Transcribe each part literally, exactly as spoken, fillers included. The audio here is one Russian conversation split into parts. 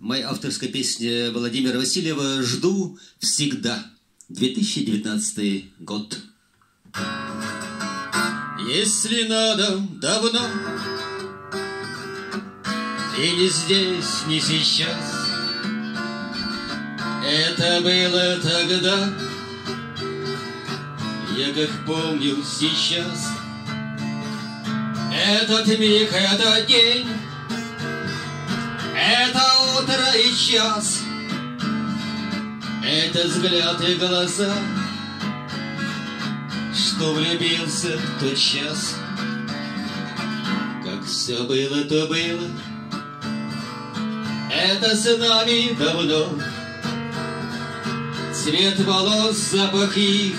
Моя авторская песня Владимира Васильева «Жду всегда». две тысячи девятнадцатый год. Если надо, давно, и не здесь, не сейчас. Это было тогда, я как помню сейчас. Этот миг, этот день, это утро и час, это взгляд и глаза, что влюбился в тот час. Как все было, то было, это с нами давно. Цвет волос, запах их,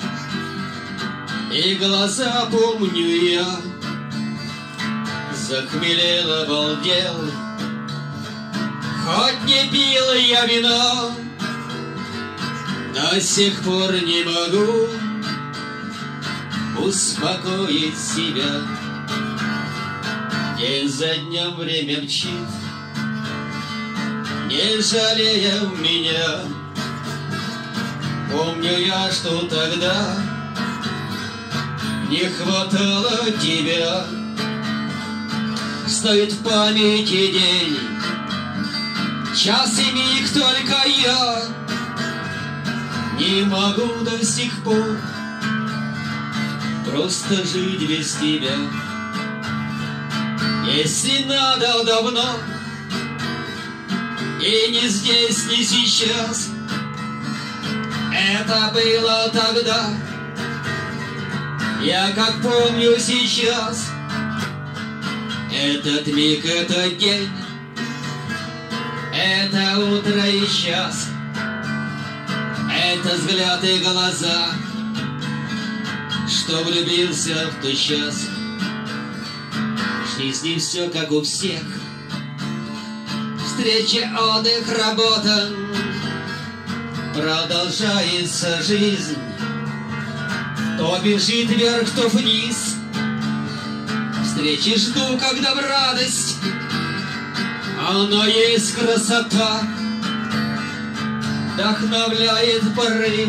и глаза помню я. Захмелел, обалдел, хоть не пил я вино, до сих пор не могу успокоить себя. День за днем время мчит, не жалея меня. Помню я, что тогда не хватало тебя. Стоит в памяти день, час и миг, только я не могу до сих пор просто жить без тебя. Если надо, давно, и не здесь, не сейчас. Это было тогда, я как помню сейчас. Этот миг, этот день, это утро и час, это взгляд и глаза, что влюбился в тот час. В жизни все как у всех, встреча, отдых, работа, продолжается жизнь. То бежит вверх, то вниз. Встречи жду, когда в радость, она есть красота, вдохновляет порыв,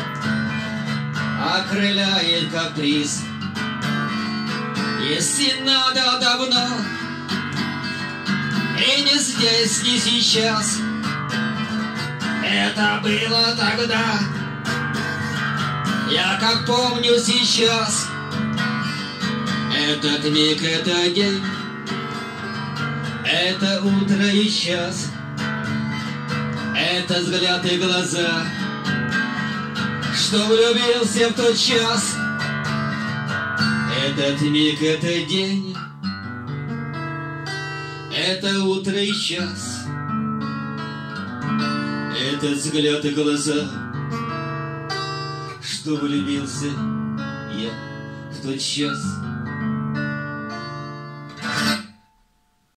окрыляет каприз. Если надо, давно, и не здесь, не сейчас. Это было тогда, я как помню сейчас. Этот миг, это день, это утро и час, это взгляд и глаза, что влюбился в тот час. Этот миг, это день, это утро и час, этот взгляд и глаза, что влюбился я в тот час.